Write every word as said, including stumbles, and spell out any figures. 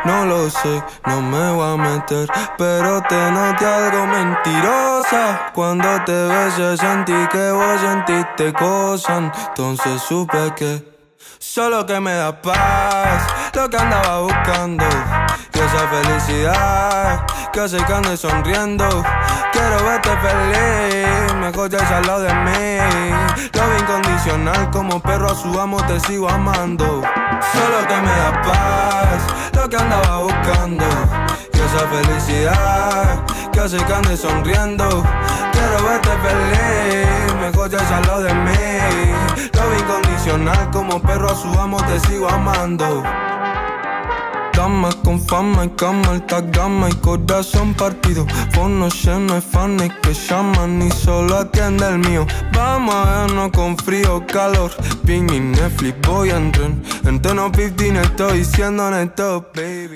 No lo sé, no me voy a meter, pero te noté algo mentirosa. Cuando te besé sentí que vos sentiste cosas, entonces supe que solo que me da paz, lo que andaba buscando. Y esa felicidad que hace que ande sonriendo. Quiero verte feliz, mejor ya al lado de mí. Love incondicional, como perro a su amo te sigo amando. Solo que me da paz, lo que andaba buscando. Y esa felicidad que hace que ande sonriendo. Quiero verte feliz, mejor ya al lado de mí. Love incondicional, como perro a su amo te sigo amando. Damas con fama y cama, alta gama y corazón partido. Fono lleno de fans que llaman y solo atiende el mío. Vamos a vernos con frío, calor. Ping mi Netflix, voy a entrar. En tono quince estoy diciendo neto, baby.